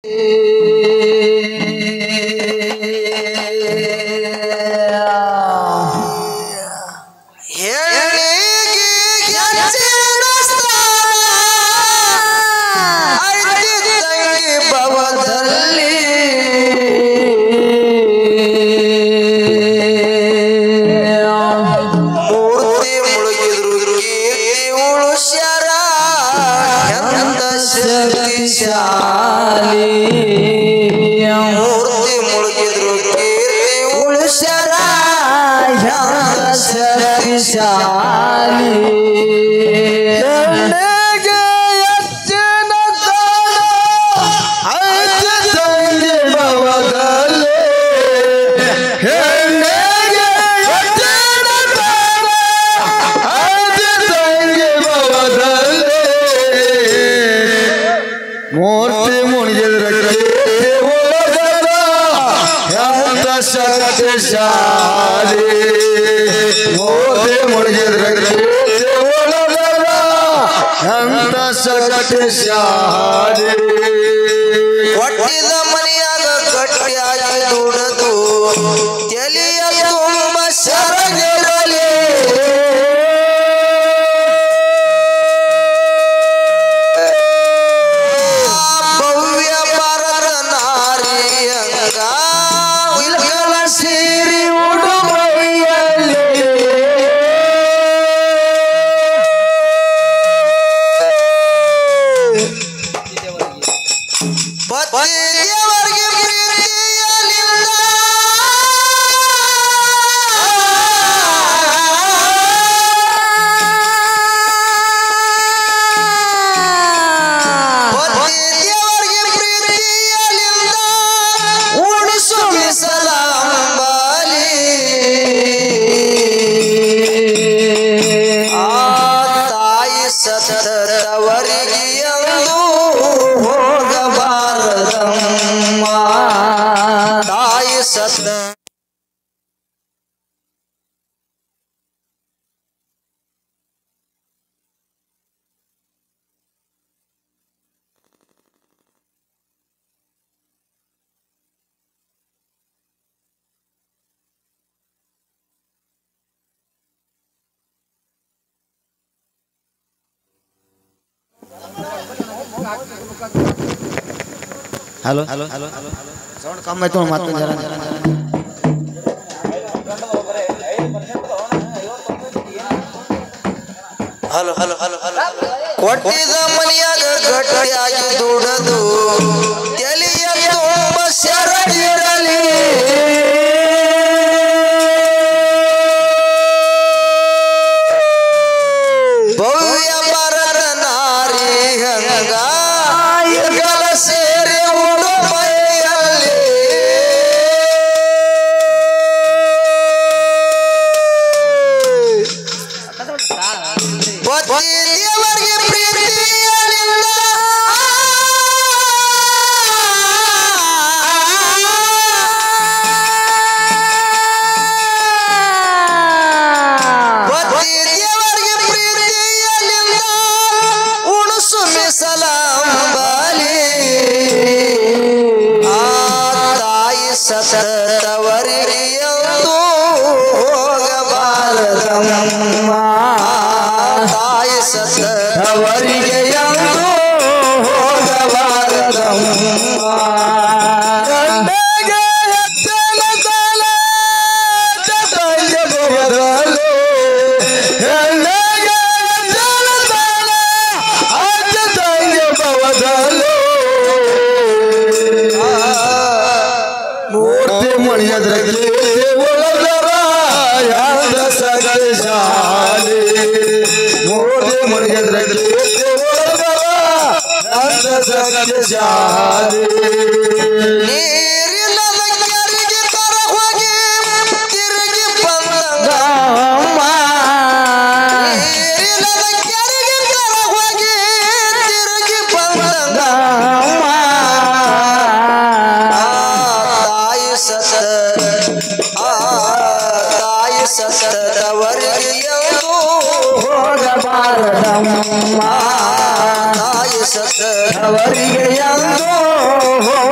ಒಟ್ಟಿದ ಮನೆಯಾಗ ಗಟ್ಟಿಯಾಗಿ ದುಡದು ತಲೆಯ ತುಂಬ ಸರಗಿರಲಿ ಭವ್ಯ ಭಾರತ ನಾರಿಯಂಗ ಇಲ್ಕಲ ಸೇರಿ ಉಡುಮೈಯಲ್ಲಿ ಪತಿಯವರಿಗೆ ಪ್ರೀತಿಯಲಿಲ್ಲ ಪತಿಯವರಿಗೆ ಪ್ರೀತಿಯಲಿಲ್ಲ ಉಡಿಸು ಮಿಸಲಾಂಬಲಿ ಆ ತಾಯಿ ಸತ್ತವರಿಗೆ ಎಂದು ಹೋಗಬಾರದಮ್ಮ ತಾಯಿ ಸತ್ತ हेलो हेलो हेलो साउंड कम है तो मत जरा ಹಲೋ ಹಲೋ ಹಲೋ ಹಲೋ ಕೊಟ್ಟಿದ ಮನೆಯಾಗ ಗಟ್ಟಿಯಾಗಿ ದುಡದು ತಲೆಯ ತುಂಬ ಸರಗಿರಲಿ ಭವ್ಯ ಭಾರತ ನಾರಿ ಹಂಗ ಇಲ್ಕಲ ಸೇರಿ ಉಡುಮೈಯಲ್ಲಿ ಪತಿಯವರಿಗೆ ಪ್ರೀತಿಯಲಿಲ್ಲ ಪತಿಯವರಿಗೆ ಪ್ರೀತಿಯಲಿಲ್ಲ ಉಣಸು ಮಿಸಲಾಂಬಲಿ ಆ ತಾಯಿ ಸತ್ತವರಿಗೆ ಎಂದು ಹೋಗಬಾರದಮ್ಮ ತಾಯಿ ಸತ್ತವರಿಗೆ ಎಂದು ಹೋಗಬಾರದಮ್ಮ ಗಂಡೆಗೆ ಹೆಚ್ಚನ ತಲೆ ತಂಗೆ ಬದಲು ಹೆಣ್ಣಿಗೆ ಹೆಚ್ಚನ ತಲೆ ಅಜ್ಜ ತಂಗೆ ಬದಲು ಮೂರ್ತಿ ಮಣಿಯದ್ರಲ್ಲಿ ಒಳಗರ ಯಾದ ಸಗಶಾಲಿ ಮೂರ್ತಿ ಮಣಿಯದ್ರಲ್ಲಿ ಒಳಗರ ಯಾದ ಸಗಶಾಲಿ ನೀರಿಲ್ಲದ ಕೆರೆಗೆ ತರ ಹೋಗಿ ತಿರುಗಿ ಬಂದಂಗ ನೀರಿಲ್ಲದ ಕೆರೆಗೆ ತರ ಹೋಗಿ ತಿರುಗಿ ಬಂದಂಗ ತಾಯಿ ಸತ್ತವರಿಗೆ ಎಂದು ಹೋಗಬಾರದಮ್ಮ ತಾಯಿ ಸತ್ತವರಿಗೆ ಎಂದು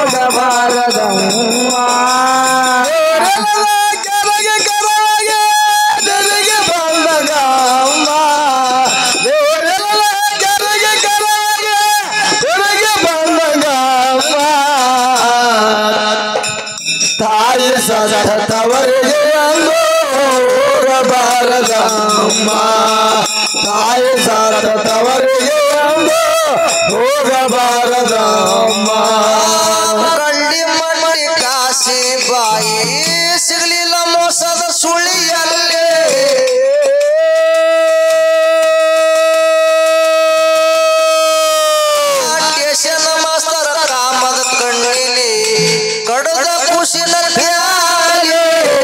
ಸತ್ತವರಿಗೆ ಅಂದು ಹೋಗಬಾರದಮ್ಮ ತಾಯಿ ಸತ್ತವರಿಗೆ ಅಂದು ಹೋಗಬಾರದಮ್ಮ ಕಳ್ಳಿ ಮಣ್ಣಿ ಕಾಸಿ ಬಾಯಿ ಸಿಗಲಿಲ್ಲ ಮೋಸದ ಸುಳಿಯಲ್ಲೇ ಮಾಸ್ತರ ಕಾಮದ ಕಣ್ಣಿಲಿ ಕಡದ ಖುಷಿನ ಪ್ಯಾಲೆ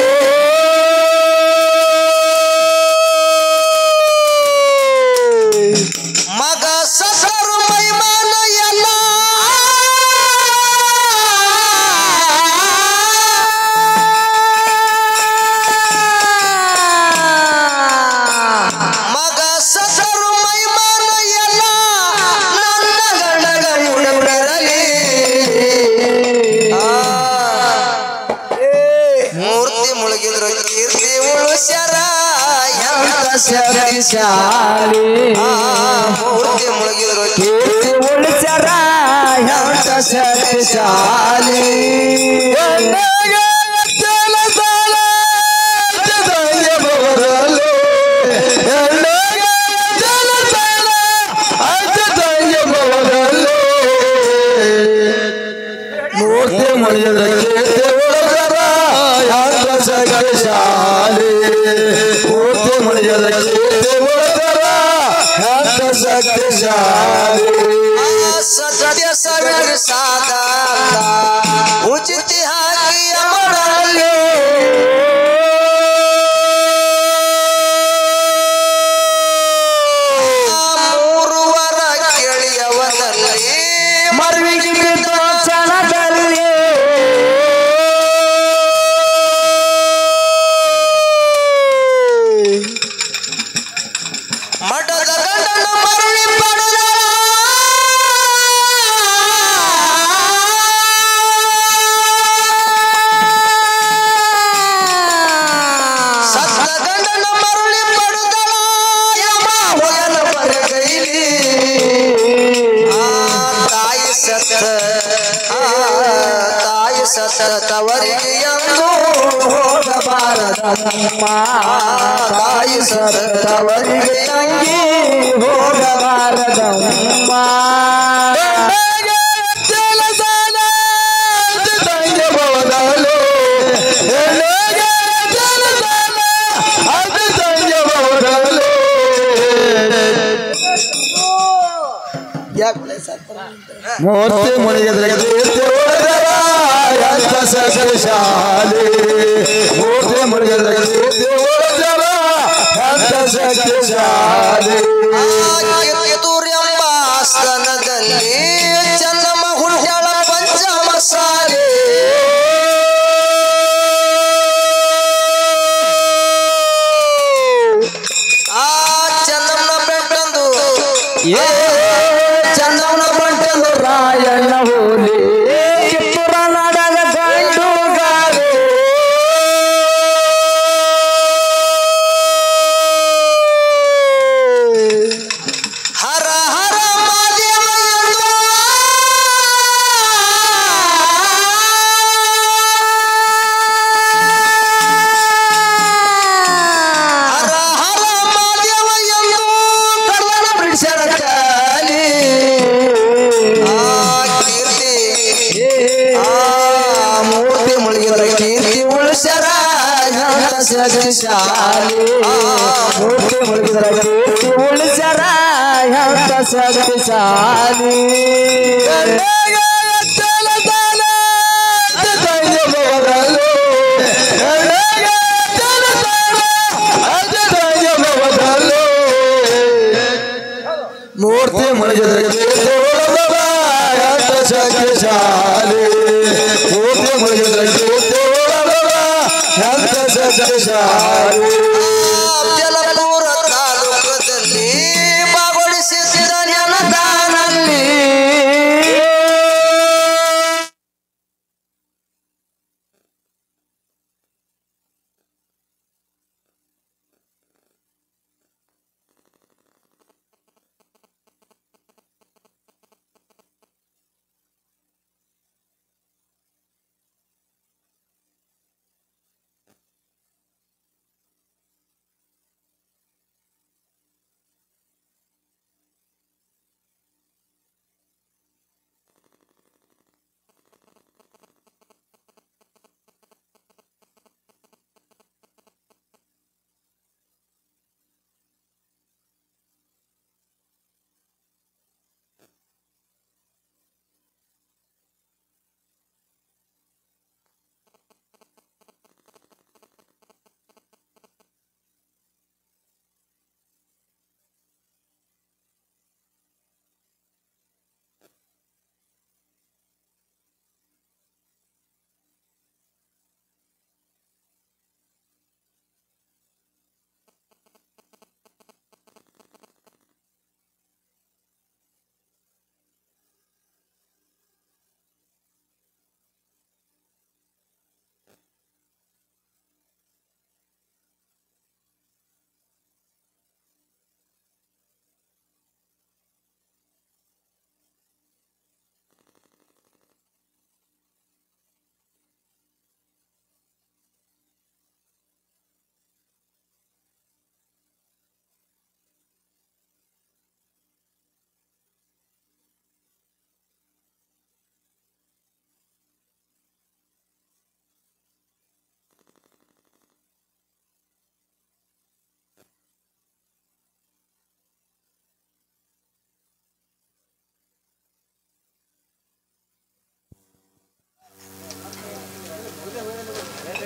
ಮಗ ಸಸರು ಮೈಮಾನ ಎಲ್ಲ ಮಗ ಸಸರು ಮೈಮಾನ ಎಲ್ಲ ನನ್ನ ಗಣಗ ಮುಡಬರಲಿ ಮೂರ್ತಿ ಮುಳುಗಿದ್ರು ಕೀರ್ತಿ ಉಳಿಸ್ಯಾರ ಎಂತ ಶಕ್ತಿಶಾಲಿ ಮೂರ್ತಿ ಮುಳುಗಿದ್ರು ಕೀರ್ತಿ ಉಳಿಸ್ಯಾರ ಎಂತ ಶಕ್ತಿಶಾಲಿ ಮೂರ್ತಿ ಮುಳುಗಿದ್ರು ಕೀರ್ತಿ ಉಳಿಸ್ಯಾರ ಎಂತ ಶಕ್ತಿಶಾಲಿ ಮೂರ್ತಿ ಮುಳುಗಿದ್ರು ಕೀರ್ತಿ ಉಳಿಸ್ಯಾರ ಎಂತ ಶಕ್ತಿಶಾಲಿ ಸತ್ಯ ಸಾವಿರ ಸಾದ ಉಚಿತ ಹಾಕಿ ಅಮರಲ್ಲಿ ಮೂರುವರ ಕೇಳಿಯವನಲ್ಲಿ ಮರುವಿಗೆ ಬಿದ್ದ ಕ್ಷಣದಲ್ಲಿ ಮಠದ ಗಂಡನ ಮರಳಿ ಪಡೆದ ಸತ್ತ ಗಂಡನ ಮರಳಿ ಪಡೆದಳ ಯಮ ಹೋಗನ ಬರಗೈಲಿ ತಾಯಿ ಸತ್ತ ತವರಿಗೆ ಎಂದು ಹೋಗಬಾರದಮ್ಮ ತಾಯಿ ಸತ್ತವರಿಗೆ ತಂಗಿ ಹೋಗಬಾರದಮ್ಮ ಮೂರ್ತಿ ಮುಳುಗಿದ್ರೆ ಕೀರ್ತಿ ಉಳಿದರ ಎಂತ ಶಕ್ತಿಶಾಲಿ ಮೂರ್ತಿ ಮುಳುಗಿದ್ರೆ ಕೀರ್ತಿ ಉಳಿದರ ಎಂತ ಶಕ್ತಿಶಾಲಿ ಕಿತ್ತೂರೆಂಬ ಆಸ್ಥಾನದಲ್ಲಿ ಚನ್ನಮ್ಮ ಹುಡ್ಯಾಳ ಪಂಚಮಸಾಲಿ ಆ ಚನ್ನಮ್ಮನ ಬೆಟ್ಟಂದು ಚನ್ನಮ್ಮನ ಬಂಟಂದು ರಾಯಣ್ಣ ಹೋಲಿ ಕಿತ್ತೂರ ನಾಡದ ಗಂಡುಗಾರೆ ಹರ ಹರ ಮಾದೇವ ಹರ ಹರ ಮಾದೇವ ಎಂದು ಕರ್ನಾಟಕ ಬ್ರಿಟಿಷರ ಚಾಲಿ ಮೂರ್ತಿ ಮುಳುಗಿದ್ರೆ ಕೀರ್ತಿ ಉಳಿಸ್ಯಾರ ಎಂತ ಶಕ್ತಿಶಾಲಿ ಮೂರ್ತಿ ಮುಳುಗಿದ್ರೆ ಕೀರ್ತಿ ಉಳಿಸ್ಯಾರ ಎಂತ ಶಕ್ತಿಶಾಲಿ ಮೂರ್ತಿ ಮುಳುಗಿದ್ರೆ ಕೀರ್ತಿ ಉಳಿದರ ಎಂತ ಶಕ್ತಿಶಾಲಿ ಮೂರ್ತಿ ಮುಳುಗಿದ್ರೆ ಕೀರ್ತಿ ಉಳಿದರ ಎಂತ ಶಕ್ತಿಶಾಲಿ ಜಲಪುರ ತಾಲೂಕದಲ್ಲಿ ಭಾಗವಹಿಸಿದ ಜನದಾನಲ್ಲಿ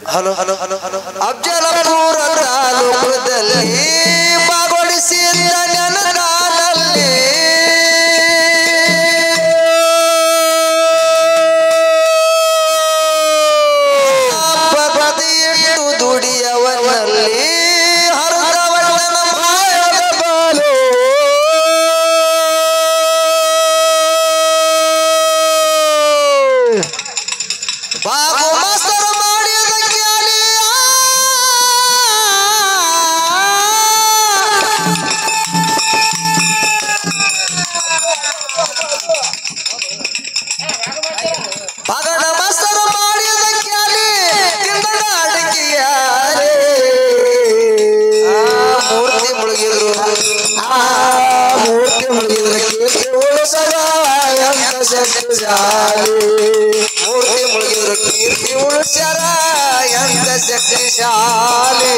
hello hello hello hello Afzalpur ತಾಲೂಕದಲ್ಲಿ ಬಾಗೊಡಿಸಿದ ನೆನದಾನಲ್ಲಿ ಪತಿಯಿಟ್ಟು ದುಡಿಯವನಲ್ಲಿ ಹರದವಣ್ಣನ ಮಾಯದ ಬಾಲು ಬಾಗು ಮಾಸ್ತರ ಮಾಡಿದ ಜ್ಞಾನಿಯ ಪಗಡ ಮಾಸ್ತರ ಮಾಡಿದ ಜ್ಞಾನಿ ತಿಂದದ ಅಡಿಕೆಯಾರೆ ಮೂರ್ತಿ ಮುಳುಗಿದ್ರು ಮೂರ್ತಿ ಮುಳುಗಿದ್ರೆ ಕೀರ್ತಿ ಉಳಿಸದ ಎಂತ ಶಕ್ತಿಶಾಲಿ ಮೂರ್ತಿ ಮುಳುಗಿದ್ರು ಕೀರ್ತಿ ಉಳಿಸ್ಯಾರ ಎಂತ ಶಕ್ತಿಶಾಲಿ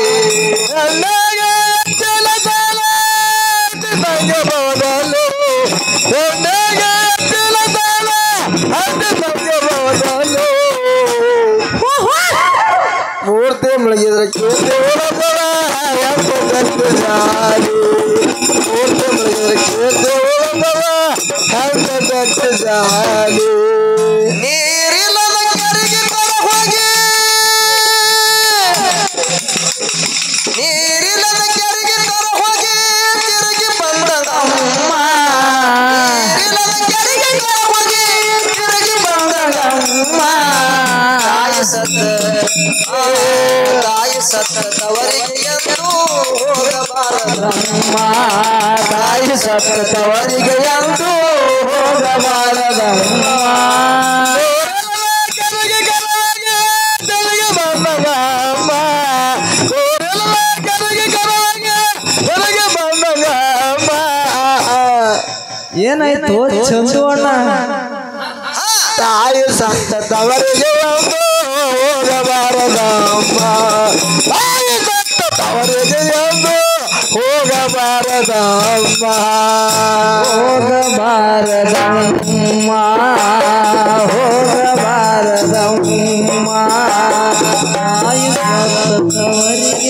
ಮೂರ್ತಿ ಮುಳುಗಿದ್ರೆ ಕೀರ್ತಿ ಉಳಿಸದ ಎಂತ ಶಕ್ತಿಶಾಲಿ ಮೂರ್ತಿ ಮುಳುಗಿದ್ರೆ ಕೀರ್ತಿ ಉಳಿಸದ ಎಂತ ಶಕ್ತಿಶಾಲಿ ನೀರಿಲ್ಲದ ಕೆರೆಗೆ ಕರ ಹೋಗಿ ನೀರಿಲ್ಲದ ಕೆರೆಗೆ ಕರ ಹೋಗಿ ತಿರುಗಿ ಬಂದದಮ್ಮ ನೀರಿಲ್ಲದ ಕೆರೆಗೆ ಕರ ಹೋಗಿ ತಿರುಗಿ ಬಂದದಮ್ಮ ತಾಯಿ ಸತ್ತ ತವರಿಗೆ ಎಂದು ಹೋಗಬಾರದಮ್ಮ ತಾಯಿ ಸತ್ತ ತವರಿಗೆ ಎಂದು ಹೋಗಬಾರದಮ್ಮ ಕೆರೆಗೆ ಕರವಾಗಿ ತೆರೆಗೆ ಬಂದದಮ್ಮ ಕೆರೆಗೆ ಕರವಾಗಿ ತೆರೆಗೆ ಬಂದದಮ್ಮ ಏನಾಯ್ತು ಚಂದು ಅಣ್ಣ ತಾಯಿ ಸತ್ತ ತವರಿಗೆ ಎಂದು ಹೋಗಬಾರದಮ್ಮ ತಾಯಿ ಸತ್ತ ತವರಿಗೆ ಎಂದು ಹೋಗಬಾರದಮ್ಮ ಹೋಗಬಾರದಮ್ಮ ಹೋಗಬಾರದಮ್ಮ ತಾಯಿ ಸತ್ತವರಿಗೆ